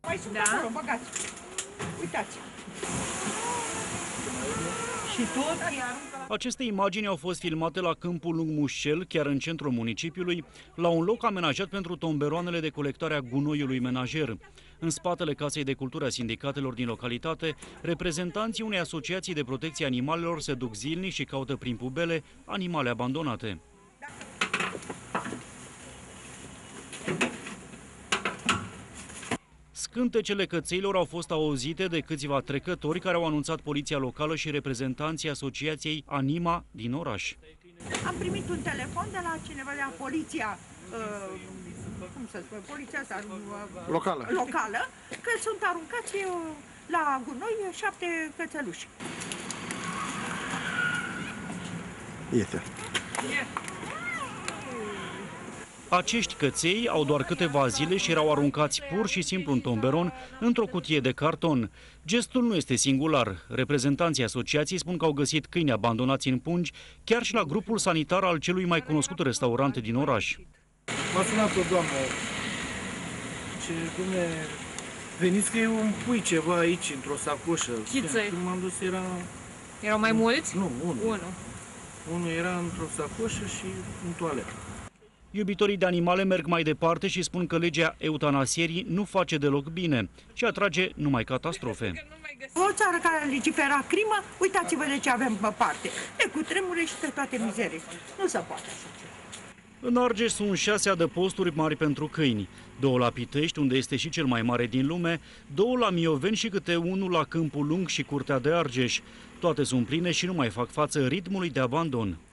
Mai sunt acolo, băgați. Uitați. Și tot îi aruncă. Aceste imagini au fost filmate la Câmpul Lung Mușcel, chiar în centrul municipiului, la un loc amenajat pentru tomberoanele de colectare a gunoiului menajer. În spatele Casei de Cultură a sindicatelor din localitate, reprezentanții unei asociații de protecție animalelor se duc zilnic și caută prin pubele animale abandonate. Scântecele cățeilor au fost auzite de câțiva trecători care au anunțat poliția locală și reprezentanții asociației Anima din oraș. Am primit un telefon de la cineva de la poliția, cum să spun, poliția asta locală, că sunt aruncați la gunoi 7 cățeluși. Iată. Acești căței au doar câteva zile și erau aruncați pur și simplu în tomberon, într-o cutie de carton. Gestul nu este singular. Reprezentanții asociației spun că au găsit câini abandonați în pungi, chiar și la grupul sanitar al celui mai cunoscut restaurant din oraș. M-a sunat o doamnă. Ce, dumne, veniți că e un pui ceva aici, într-o sacoșă. Chițe. Când m-am dus Erau mai mulți? Nu, unul. Unul era într-o sacoșă și în toaletă. Iubitorii de animale merg mai departe și spun că legea eutanasierii nu face deloc bine și atrage numai catastrofe. O țară care legifera crimă, uitați-vă de ce avem pe parte. De cutremure și de toate mizerii. Nu se poate așa. În Argeș sunt 6 adăposturi mari pentru câini, 2 la Pitești, unde este și cel mai mare din lume, 2 la Mioveni și câte 1 la Câmpul Lung și Curtea de Argeș. Toate sunt pline și nu mai fac față ritmului de abandon.